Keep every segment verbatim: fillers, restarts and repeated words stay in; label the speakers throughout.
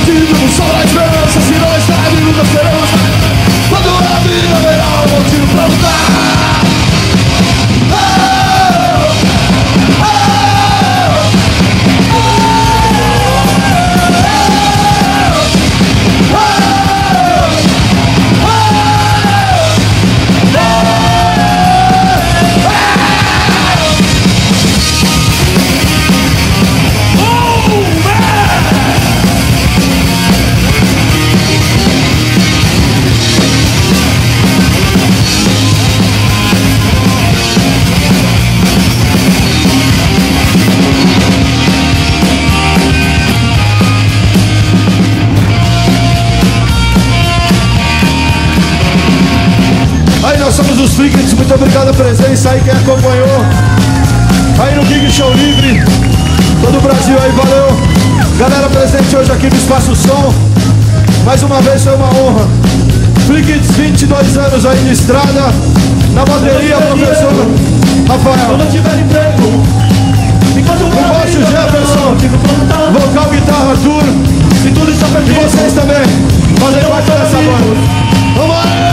Speaker 1: motivo, o sol da esperança. Se não está vivo, nós teremos. Quando a vida verá um motivo pra lutar. Nós somos os Freakets, muito obrigado a presença aí, quem acompanhou aí no Gig Show Livre, todo o Brasil aí, valeu. Galera presente hoje aqui no Espaço Som, mais uma vez foi uma honra. Freakets, vinte e dois anos aí de estrada, na bateria, professor Rafael.
Speaker 2: Quando tiver emprego,
Speaker 1: o baixo Jefferson, vocal, guitarra, Arthur,
Speaker 2: e tudo está perdido.
Speaker 1: E vocês também, fazem parte dessa banda. Vamos lá!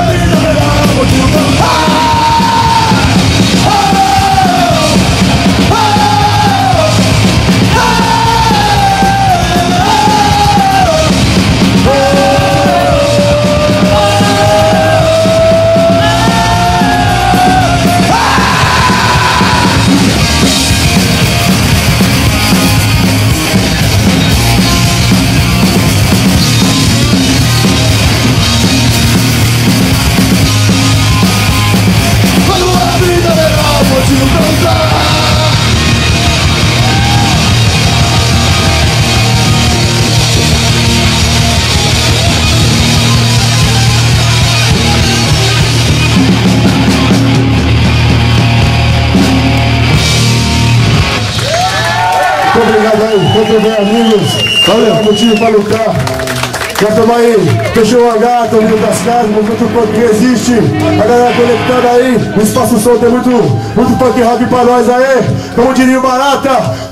Speaker 3: Muito obrigado aí, muito bem, amigos. Valeu, motivo para lutar. Já estamos aí, fechou o H, estamos vindo das casas, muito punk que existe. A galera conectada aí, no Espaço Som tem muito, muito punk rap pra nós aí. Como diria o Barata,